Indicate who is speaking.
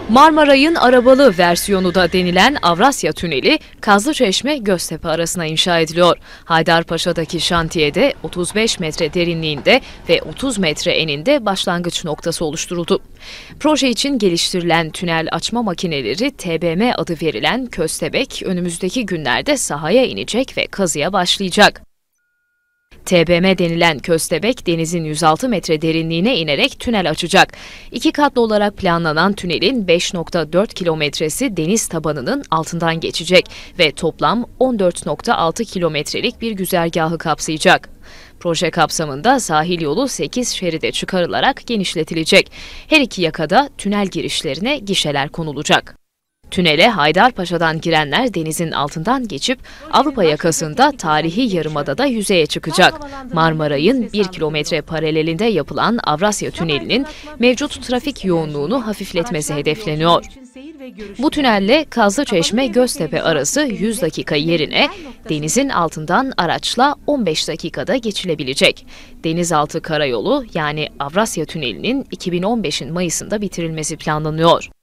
Speaker 1: Marmaray'ın arabalı versiyonu da denilen Avrasya Tüneli, Kazlıçeşme-Göztepe arasına inşa ediliyor. Haydarpaşa'daki şantiyede 35 metre derinliğinde ve 30 metre eninde başlangıç noktası oluşturuldu. Proje için geliştirilen tünel açma makineleri TBM adı verilen köstebek önümüzdeki günlerde sahaya inecek ve kazıya başlayacak. TBM denilen köstebek denizin 106 metre derinliğine inerek tünel açacak. 2 katlı olarak planlanan tünelin 5,4 kilometresi deniz tabanının altından geçecek ve toplam 14,6 kilometrelik bir güzergahı kapsayacak. Proje kapsamında sahil yolu 8 şeride çıkarılarak genişletilecek. Her iki yakada tünel girişlerine gişeler konulacak. Tünele Haydarpaşa'dan girenler denizin altından geçip Avrupa yakasında tarihi yarımadada yüzeye çıkacak. Marmaray'ın 1 kilometre paralelinde yapılan Avrasya Tüneli'nin mevcut trafik yoğunluğunu hafifletmesi hedefleniyor. Bu tünelle Kazlıçeşme-Göztepe arası 100 dakika yerine denizin altından araçla 15 dakikada geçilebilecek. Denizaltı karayolu yani Avrasya Tüneli'nin 2015'in Mayıs'ında bitirilmesi planlanıyor.